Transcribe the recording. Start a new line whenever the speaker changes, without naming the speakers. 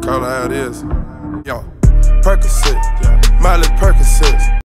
call it how it is. Yo, Percocet, Miley Percocet.